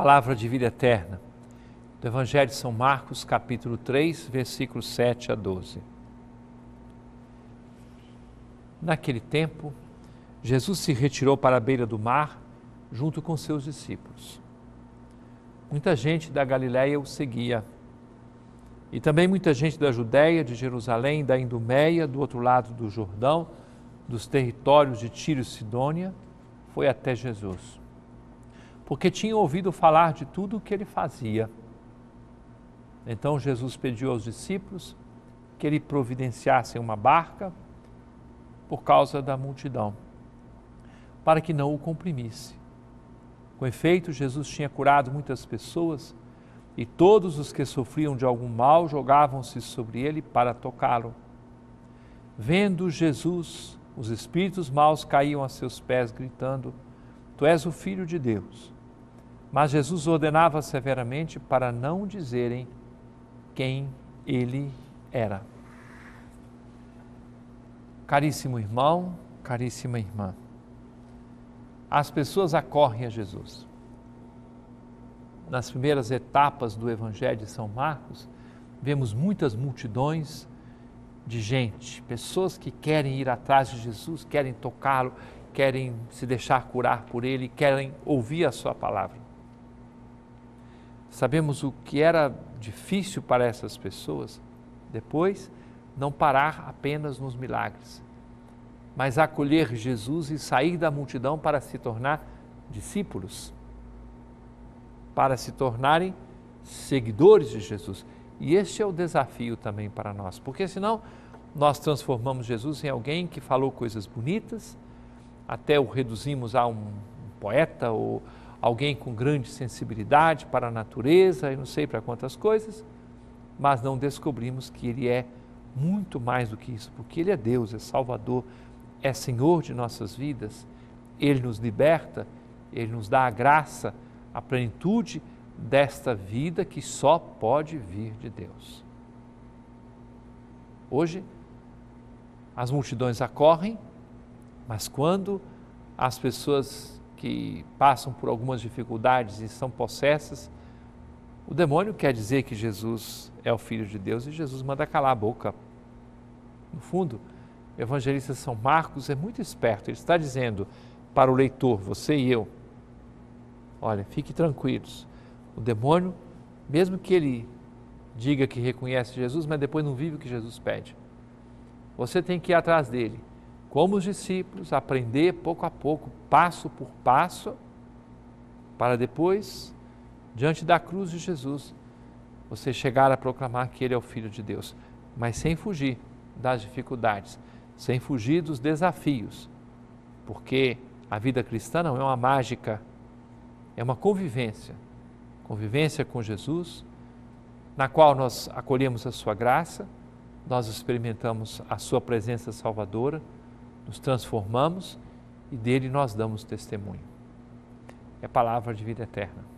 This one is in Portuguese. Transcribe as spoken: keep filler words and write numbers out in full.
Palavra de vida eterna, do Evangelho de São Marcos, capítulo três, versículos sete a doze. Naquele tempo, Jesus se retirou para a beira do mar, junto com seus discípulos. Muita gente da Galiléia o seguia, e também muita gente da Judéia, de Jerusalém, da Idumeia, do outro lado do Jordão, dos territórios de Tiro e Sidônia, foi até Jesus, porque tinham ouvido falar de tudo o que ele fazia. Então Jesus pediu aos discípulos que ele providenciassem uma barca por causa da multidão, para que não o comprimisse. Com efeito, Jesus tinha curado muitas pessoas e todos os que sofriam de algum mal jogavam-se sobre ele para tocá-lo. Vendo Jesus, os espíritos maus caíam a seus pés, gritando: Tu és o Filho de Deus. Mas Jesus ordenava severamente para não dizerem quem ele era. Caríssimo irmão, caríssima irmã, as pessoas acorrem a Jesus. Nas primeiras etapas do Evangelho de São Marcos, vemos muitas multidões de gente, pessoas que querem ir atrás de Jesus, querem tocá-lo, querem se deixar curar por ele, querem ouvir a sua palavra. Sabemos o que era difícil para essas pessoas, depois não parar apenas nos milagres, mas acolher Jesus e sair da multidão para se tornar discípulos, para se tornarem seguidores de Jesus. E este é o desafio também para nós, porque senão nós transformamos Jesus em alguém que falou coisas bonitas, até o reduzimos a um poeta ou alguém com grande sensibilidade para a natureza e não sei para quantas coisas, mas não descobrimos que ele é muito mais do que isso, porque ele é Deus, é Salvador, é Senhor de nossas vidas, ele nos liberta, ele nos dá a graça, a plenitude desta vida que só pode vir de Deus. Hoje, as multidões acorrem, mas quando as pessoas que passam por algumas dificuldades e são possessas, o demônio quer dizer que Jesus é o Filho de Deus e Jesus manda calar a boca. No fundo, o evangelista São Marcos é muito esperto, ele está dizendo para o leitor, você e eu, olha, fique tranquilos, o demônio, mesmo que ele diga que reconhece Jesus, mas depois não vive o que Jesus pede, você tem que ir atrás dele, como os discípulos, aprender pouco a pouco, passo por passo, para depois, diante da cruz de Jesus, você chegar a proclamar que ele é o Filho de Deus, mas sem fugir das dificuldades, sem fugir dos desafios, porque a vida cristã não é uma mágica, é uma convivência, convivência com Jesus, na qual nós acolhemos a sua graça, nós experimentamos a sua presença salvadora, nos transformamos e dele nós damos testemunho. É palavra de vida eterna.